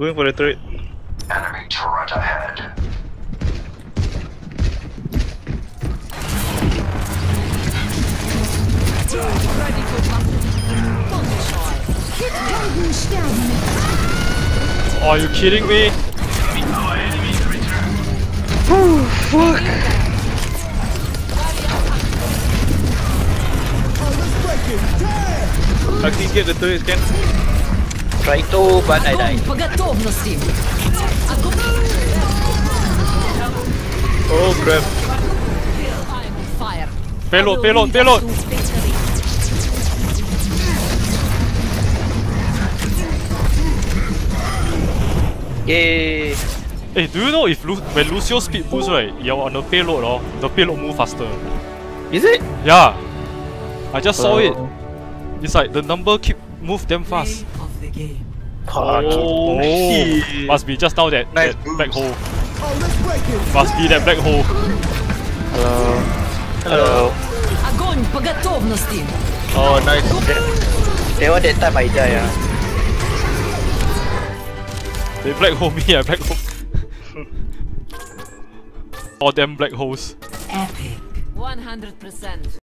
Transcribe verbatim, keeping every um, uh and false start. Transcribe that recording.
Going for the turret. Enemy turret ahead. Ready for Are you kidding me? Oh fuck! I can get the turret scan. Try to, but I died. По готовности. Oh crap. I'm on fire. Payload, payload, payload! Yay! Hey, do you know if Lu when Lucio speed boost right, you're on the payload, oh, the payload move faster. Is it? Yeah, I just saw it. Oh. It's like the number keep move damn fast. Of the game. Oh, shit. Must be just now that, Nice that boost. black hole. Must be that black hole. Hello. Hello. Огонь по готовности. Oh nice. That one that time I die. Ah. They black hole me, I black hole. All them black holes. Epic. one hundred percent.